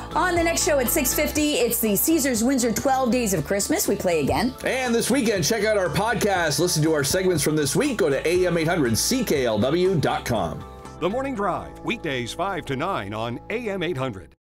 On the next show at 6:50, it's the Caesars Windsor 12 Days of Christmas. We play again. And this weekend, check out our podcast. Listen to our segments from this week. Go to AM800CKLW.com. The Morning Drive, weekdays 5 to 9 on AM800.